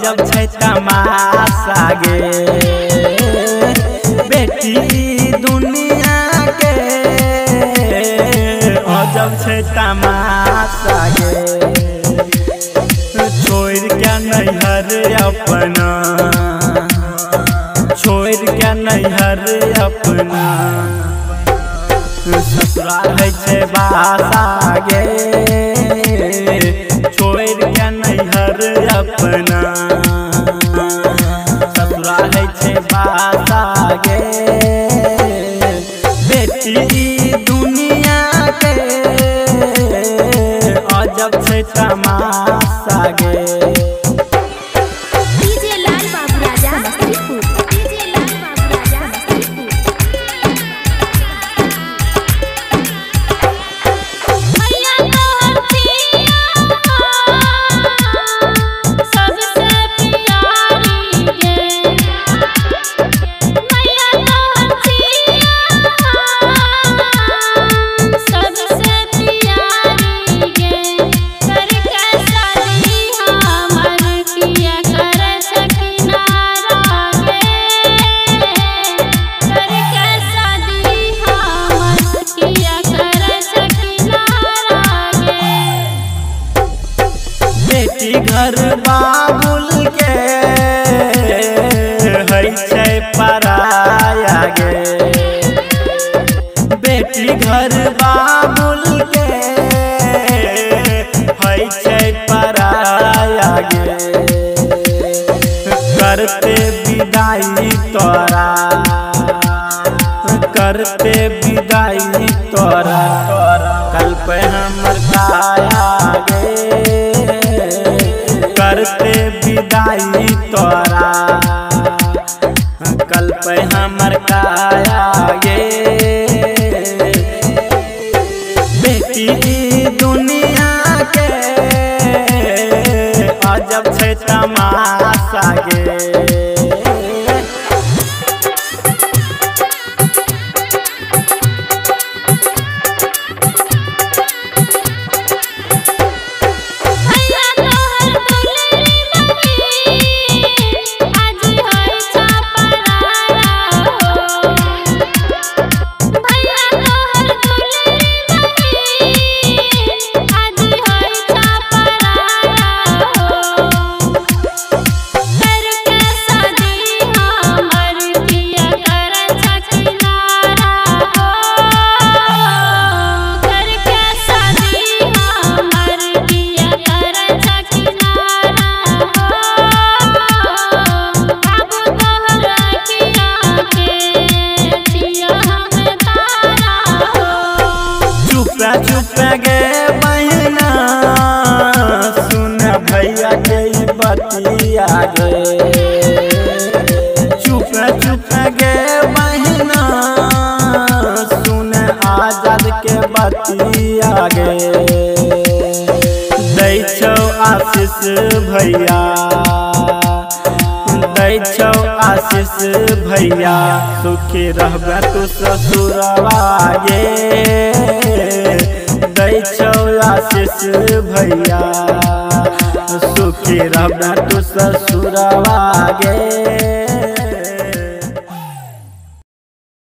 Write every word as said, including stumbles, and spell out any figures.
अजब छै तमाशा गे बेटी दुनिया के अजब छै तमाशा गे छोड़ के नैहर अपना छोड़ के नैहर अपना ससुराल है छे बासा गे छोड़ के नैहर अपना ससुराल है छे बासा गे बेटी दुनिया के अजब छे तमाशा गे। घर बाबुल के है छै पराया गे बेटी घर बाबुल के है छै पराया गे करते विदाई तोरा करते विदाई तोरा कल पे हमर काया गे करते विदाई तोरा कल पे हमर काया गे बेटी दुनिया के अजब छै तमाशा गे। चुप गे बहना सुन भैया के बतिया गे चुप चुप गे बहना सुन आजाद के बतिया गे दै छौ आशीष भैया दै छौ आशीष भैया सुखी रहबे तू ससुरवा गे दै छौ आशीष भैया सुखी रहबे तू ससुरवा गे।